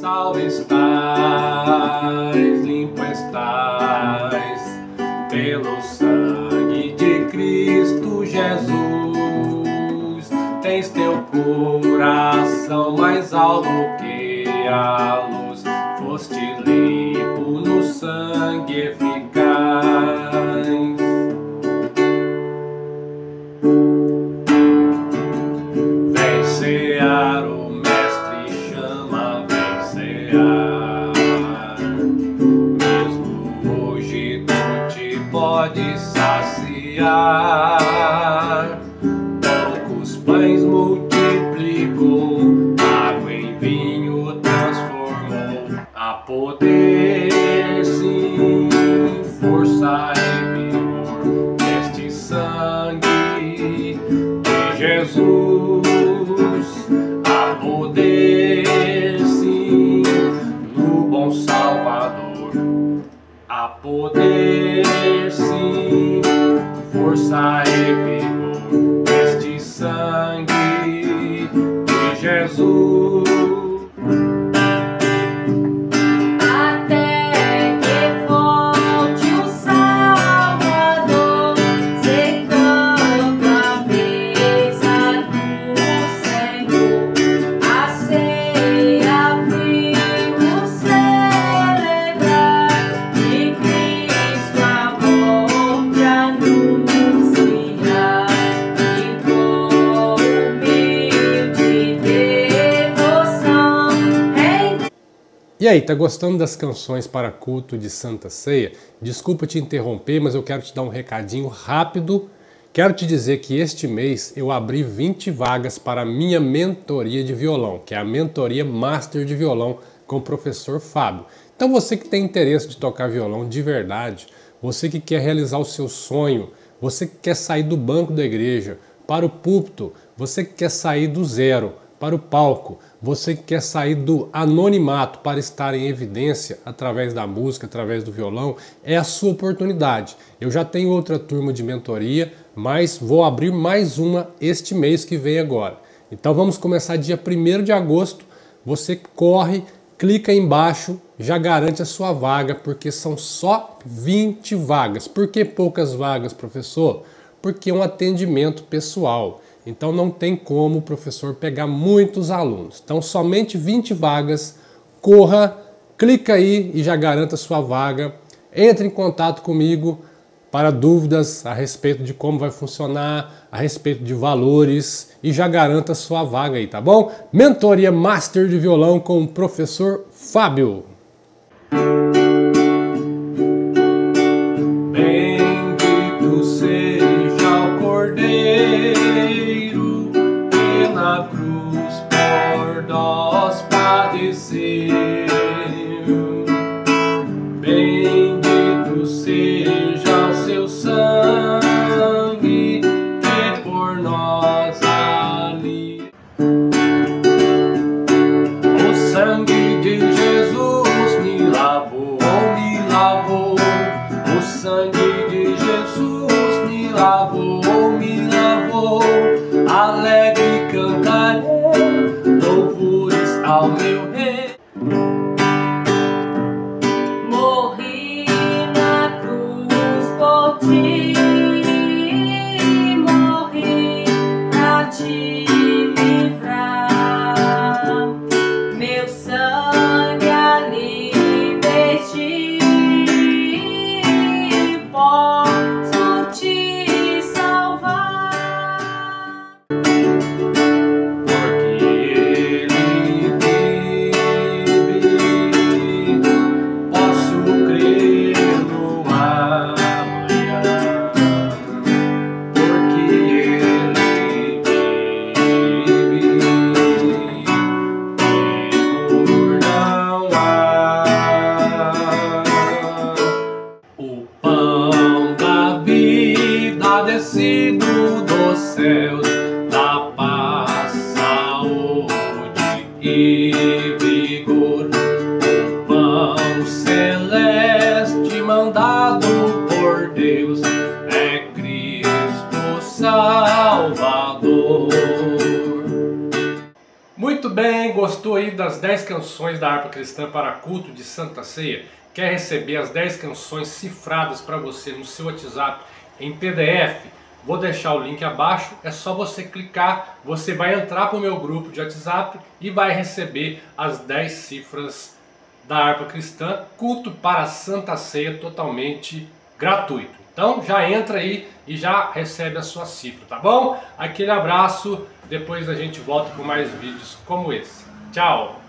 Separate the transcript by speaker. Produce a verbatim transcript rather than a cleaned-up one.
Speaker 1: salvo estás, limpo estás, pelo sangue de Cristo Jesus. Tens teu coração mais alto que a luz, foste limpo no sangue eficaz. Vem cear, o Mestre chama, vem cear. Mesmo hoje tu te podes saciar. Poucos pães multiplicou, água em vinho transformou. Há poder, sim, força e vigor neste sangue de Jesus. Há poder, sim, no bom Salvador. Há poder, sim, força e vigor neste sangue de Jesus.
Speaker 2: E aí, tá gostando das canções para culto de Santa Ceia? Desculpa te interromper, mas eu quero te dar um recadinho rápido. Quero te dizer que este mês eu abri vinte vagas para a minha mentoria de violão, que é a mentoria Master de Violão com o professor Fábio. Então você que tem interesse de tocar violão de verdade, você que quer realizar o seu sonho, você que quer sair do banco da igreja para o púlpito, você que quer sair do zero para o palco, você que quer sair do anonimato para estar em evidência através da música, através do violão, é a sua oportunidade. Eu já tenho outra turma de mentoria, mas vou abrir mais uma este mês que vem agora. Então vamos começar dia primeiro de agosto, você corre, clica aí embaixo, já garante a sua vaga, porque são só vinte vagas. Por que poucas vagas, professor? Porque é um atendimento pessoal. Então não tem como o professor pegar muitos alunos. Então somente vinte vagas, corra, clica aí e já garanta sua vaga. Entre em contato comigo para dúvidas a respeito de como vai funcionar, a respeito de valores e já garanta sua vaga aí, tá bom? Mentoria Master de Violão com o professor Fábio.
Speaker 1: Bendito seja o Cordeiro que na cruz por nós padeceu. Bendito seja o seu sangue que por nós ali. O sangue de Jesus me lavou, me lavou. O sangue de Jesus me lavou, me lavou. Alegre cantarei louvores ao meu rei.
Speaker 3: Morri na cruz por ti, morri pra te livrar. Meu sangue ali verti, posso te salvar.
Speaker 1: Porque ele vive, posso crer no amanhã. Porque ele vive, temor não há. O pão da vida descido dos céus, da paz, saúde e vigor. O pão celeste mandado por Deus é Cristo Salvador.
Speaker 2: Muito bem, gostou aí das dez canções da harpa cristã para culto de Santa Ceia? Quer receber as dez canções cifradas para você no seu WhatsApp em P D F? Vou deixar o link abaixo, é só você clicar, você vai entrar para o meu grupo de WhatsApp e vai receber as dez cifras da harpa cristã, culto para Santa Ceia totalmente gratuito. Então já entra aí e já recebe a sua cifra, tá bom? Aquele abraço, depois a gente volta com mais vídeos como esse. Tchau!